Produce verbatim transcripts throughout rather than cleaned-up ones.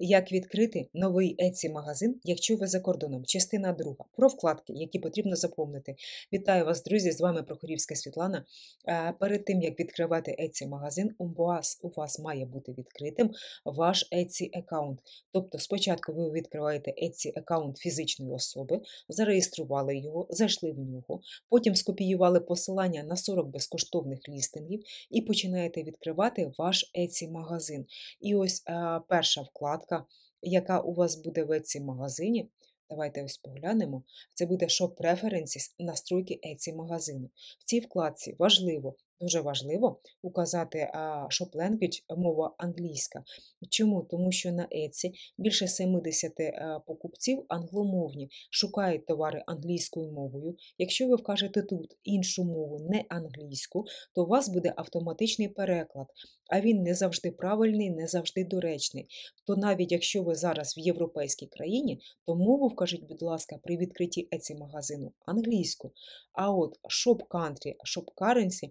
Як відкрити новий Etsy-магазин, якщо ви за кордоном? Частина друга. Про вкладки, які потрібно заповнити. Вітаю вас, друзі! З вами Прохорівська Світлана. Е, Перед тим, як відкривати Etsy-магазин, у вас, у вас має бути відкритим ваш Etsy-аккаунт. Тобто спочатку ви відкриваєте Etsy-аккаунт фізичної особи, зареєстрували його, зайшли в нього, потім скопіювали посилання на сорок безкоштовних лістингів і починаєте відкривати ваш Etsy-магазин. І ось е, перша вкладка, яка у вас буде в Etsy-магазині, давайте ось поглянемо, це буде Shop Preferences, настройки Etsy-магазину. В цій вкладці важливо, дуже важливо указати а, Shop Language, мова англійська. Чому? Тому що на Etsy більше сімдесят а, покупців англомовні шукають товари англійською мовою. Якщо ви вкажете тут іншу мову, не англійську, то у вас буде автоматичний переклад, а він не завжди правильний, не завжди доречний. То навіть якщо ви зараз в європейській країні, то мову вкажіть, будь ласка, при відкритті Etsy-магазину англійську. А от Shop Country, Shop Currency,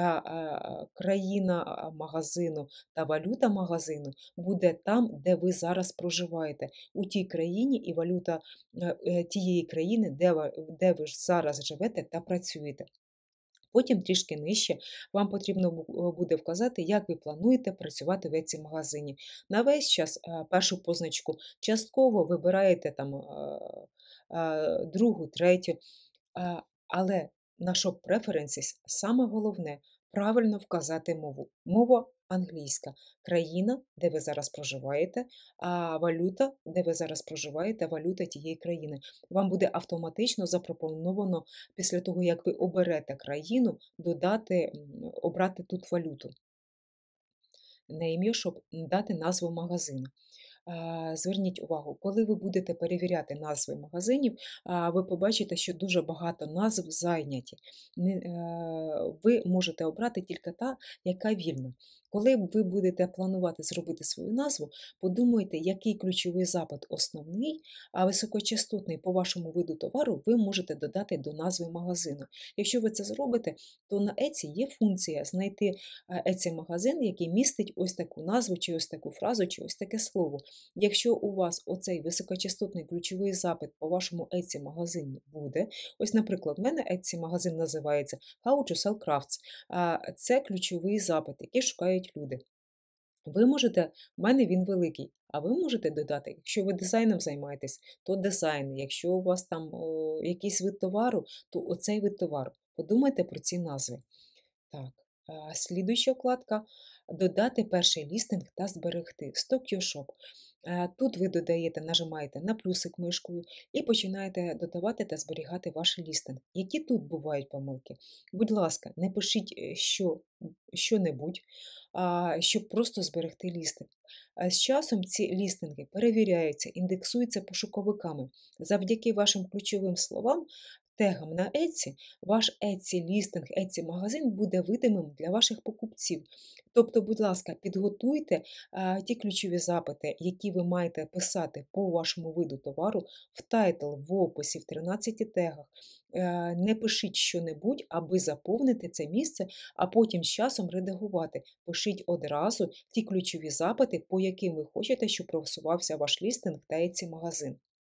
країна магазину та валюта магазину буде там, де ви зараз проживаєте, у тій країні і валюта тієї країни, де ви, де ви зараз живете та працюєте. Потім трішки нижче вам потрібно буде вказати, як ви плануєте працювати в Etsy-магазині. На весь час першу позначку частково вибираєте там другу, третю, але на Shop Preferences саме головне правильно вказати мову. Мова англійська, країна, де ви зараз проживаєте, а валюта, де ви зараз проживаєте, валюта тієї країни. Вам буде автоматично запропоновано, після того, як ви оберете країну, додати, обрати тут валюту. Name, щоб дати назву магазину. Зверніть увагу, коли ви будете перевіряти назви магазинів, ви побачите, що дуже багато назв зайняті. Ви можете обрати тільки та, яка вільна. Коли ви будете планувати зробити свою назву, подумайте, який ключовий запит основний, а високочастотний по вашому виду товару ви можете додати до назви магазину. Якщо ви це зробите, то на Etsy є функція знайти Etsy-магазин, який містить ось таку назву, чи ось таку фразу, чи ось таке слово. Якщо у вас оцей високочастотний ключовий запит по вашому Etsy-магазині буде, ось, наприклад, в мене Etsy-магазин називається How to Sell Crafts. Це ключовий запит, який шукають люди. Ви можете, в мене він великий, а ви можете додати, якщо ви дизайном займаєтесь, то дизайн, якщо у вас там о, якийсь вид товару, то оцей вид товару. Подумайте про ці назви. Так, слідуюча вкладка – додати перший лістинг та зберегти. Stock Your Shop. Тут ви додаєте, нажимаєте на плюсик мишкою і починаєте додавати та зберігати ваш лістинг. Які тут бувають помилки? Будь ласка, не пишіть що, що-небудь, щоб просто зберегти лістинг. З часом ці лістинги перевіряються, індексуються пошуковиками. Завдяки вашим ключовим словам, тегам на Etsy, ваш Etsy-лістинг, Etsy-магазин буде видимим для ваших покупців. Тобто, будь ласка, підготуйте а, ті ключові запити, які ви маєте писати по вашому виду товару, в тайтл, в описі, в тринадцяти тегах. Е, не пишіть що-небудь, аби заповнити це місце, а потім з часом редагувати. Пишіть одразу ті ключові запити, по яким ви хочете, щоб просувався ваш лістинг та Etsy-магазин.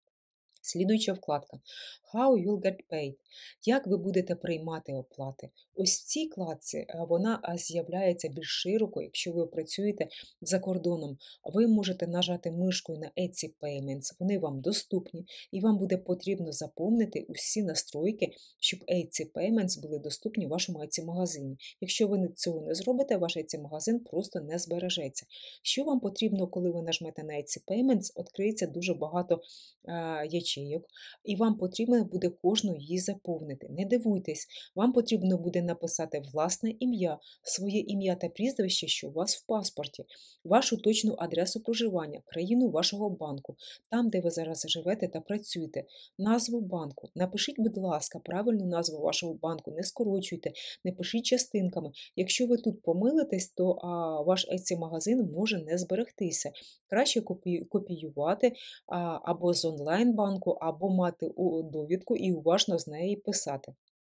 Слідуюча вкладка How you'll get paid. Як ви будете приймати оплати? Ось в цій вкладці вона з'являється більш широко, якщо ви працюєте за кордоном. Ви можете нажати мишкою на Etsy Payments, вони вам доступні, і вам буде потрібно заповнити усі настройки, щоб Etsy Payments були доступні в вашому Etsy-магазині. Якщо ви цього не зробите, ваш Etsy-магазин просто не збережеться. Що вам потрібно, коли ви нажмете на Etsy Payments, відкриється дуже багато ячейок. І вам потрібно буде кожну її заповнити. Не дивуйтесь, вам потрібно буде написати власне ім'я, своє ім'я та прізвище, що у вас в паспорті, вашу точну адресу проживання, країну вашого банку, там, де ви зараз живете та працюєте, назву банку. Напишіть, будь ласка, правильну назву вашого банку, не скорочуйте, не пишіть частинками. Якщо ви тут помилитесь, то а, ваш Etsy-магазин може не зберегтися. Краще копіювати а, або з онлайн-банку, або мати довідку і уважно з неї писати.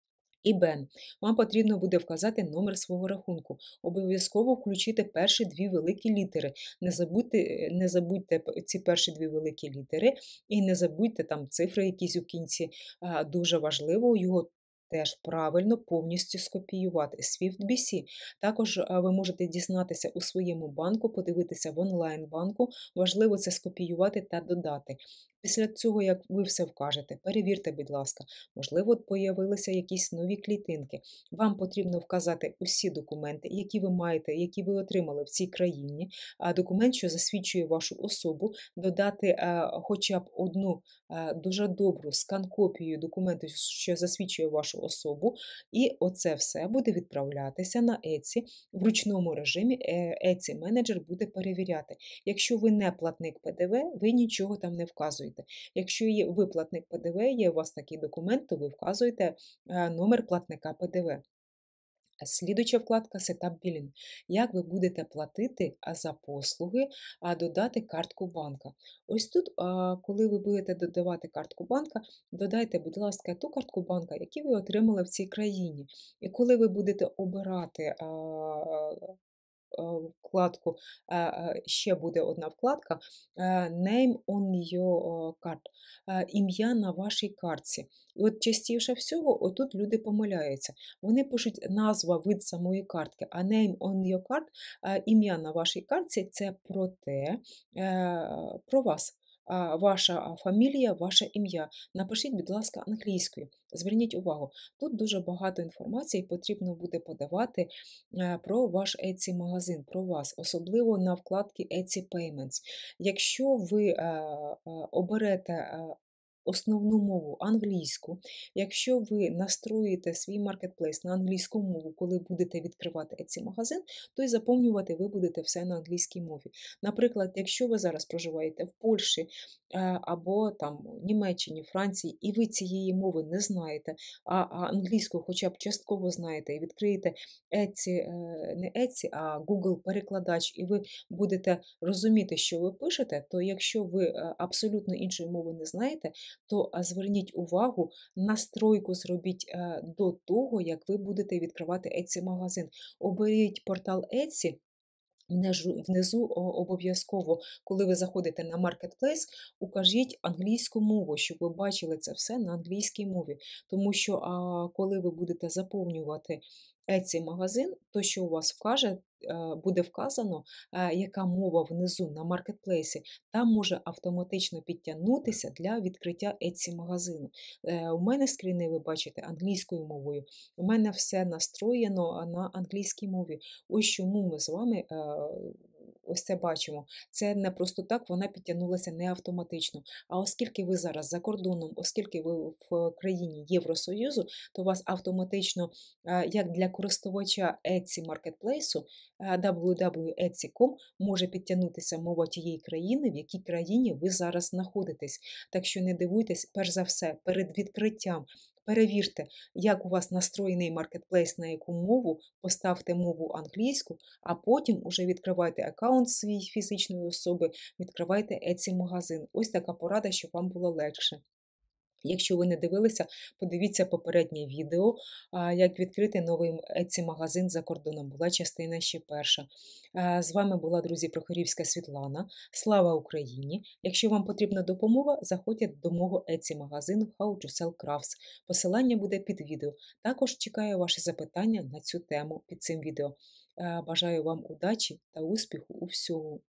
І Б. Вам потрібно буде вказати номер свого рахунку. Обов'язково включити перші дві великі літери. Не забудьте, е, не забудьте п- ці перші дві великі літери і не забудьте там цифри якісь у кінці. А, Дуже важливо його теж правильно повністю скопіювати. Swift бі сі. Також а, ви можете дізнатися у своєму банку, подивитися в онлайн-банку. Важливо це скопіювати та додати. Після цього, як ви все вкажете, перевірте, будь ласка, можливо, появилися якісь нові клітинки. Вам потрібно вказати усі документи, які ви маєте, які ви отримали в цій країні, а документ, що засвідчує вашу особу, додати е, хоча б одну е, дуже добру скан-копію документу, що засвідчує вашу особу, і оце все буде відправлятися на Etsy в ручному режимі. е, Etsy менеджер буде перевіряти. Якщо ви не платник Пе Де Ве, ви нічого там не вказуєте. Якщо є ви платник Пе Де Ве, є у вас такий документ, то ви вказуєте е, номер платника Пе Де Ве. Слідуюча вкладка Setup Billing. Як ви будете платити а, за послуги, а додати картку банка. Ось тут, а, коли ви будете додавати картку банка, додайте, будь ласка, ту картку банка, яку ви отримали в цій країні. І коли ви будете обирати а, е, вкладку, е, е, ще буде одна вкладка е, Name on your card, е, ім'я на вашій картці. І от частіше всього, отут люди помиляються. Вони пишуть назва, вид самої картки, а name on your card, е, ім'я на вашій картці це про те, е, про вас. А, Ваша фамілія, ваше ім'я. Напишіть, будь ласка, англійською. Зверніть увагу, тут дуже багато інформації потрібно буде подавати е, про ваш Etsy-магазин, про вас, особливо на вкладці Etsy Payments. Якщо ви е, е, оберете е, основну мову англійську, якщо ви настроїте свій маркетплейс на англійську мову, коли будете відкривати Etsy-магазин, то й заповнювати ви будете все на англійській мові. Наприклад, якщо ви зараз проживаєте в Польщі е, або там в Німеччині, Франції, і ви цієї мови не знаєте, а а англійську хоча б частково знаєте, і відкриєте Etsy, е, не Etsy, а Google-перекладач, і ви будете розуміти, що ви пишете, то якщо ви е, абсолютно іншої мови не знаєте, то а, зверніть увагу, настройку зробіть е, до того, як ви будете відкривати Etsy-магазин. Оберіть портал Etsy. Внежу- Внизу о, обов'язково, коли ви заходите на Marketplace, укажіть англійську мову, щоб ви бачили це все на англійській мові. Тому що а, коли ви будете заповнювати Etsy магазин, то що у вас вкаже, е, буде вказано, е, яка мова внизу на маркетплейсі, там може автоматично підтягнутися для відкриття Etsy магазину. Е, У мене скріни, ви бачите, англійською мовою. У мене все настроєно на англійській мові. Ось чому ми з вами е, ось це бачимо. Це не просто так, вона підтягнулася не автоматично. А оскільки ви зараз за кордоном, оскільки ви в країні Євросоюзу, то у вас автоматично, е, як для користувача Etsy маркетплейсу, дабл ю дабл ю дабл ю крапка etsy крапка ком може підтягнутися мова тієї країни, в якій країні ви зараз знаходитесь. Так що не дивуйтесь, перш за все, перед відкриттям перевірте, як у вас настроєний маркетплейс, на яку мову, поставте мову англійську, а потім уже відкривайте аккаунт свій фізичної особи, відкривайте Etsy-магазин. Ось така порада, щоб вам було легше. Якщо ви не дивилися, подивіться попереднє відео, а, як відкрити новий Etsy-магазин за кордоном. Була частина ще перша. А, З вами була, друзі, Прохорівська Світлана. Слава Україні! Якщо вам потрібна допомога, заходьте до мого Etsy-магазину How to Sell Crafts. Посилання буде під відео. Також чекаю ваші запитання на цю тему під цим відео. А, Бажаю вам удачі та успіху у всьому!